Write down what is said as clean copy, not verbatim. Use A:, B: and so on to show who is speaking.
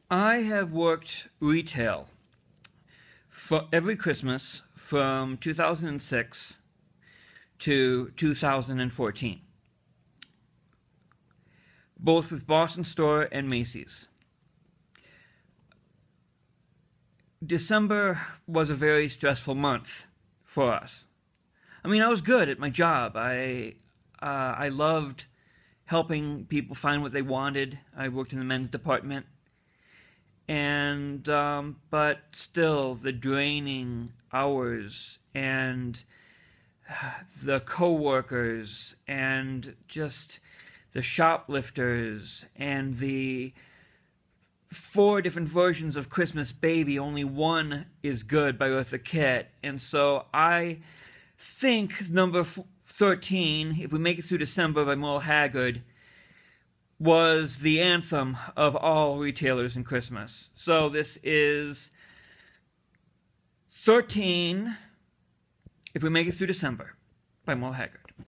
A: I have worked retail for every Christmas from 2006 to 2014, both with Boston Store and Macy's. December was a very stressful month for us. I mean, I was good at my job. I loved helping people find what they wanted. I worked in the men's department. And but still, the draining hours and the co-workers and just the shoplifters and the 4 different versions of Christmas Baby, only one is good by Eartha Kitt. And so I think number 13, If We Make It Through December by Merle Haggard, was the anthem of all retailers in Christmas. So this is 13, If We Make It Through December by Merle Haggard.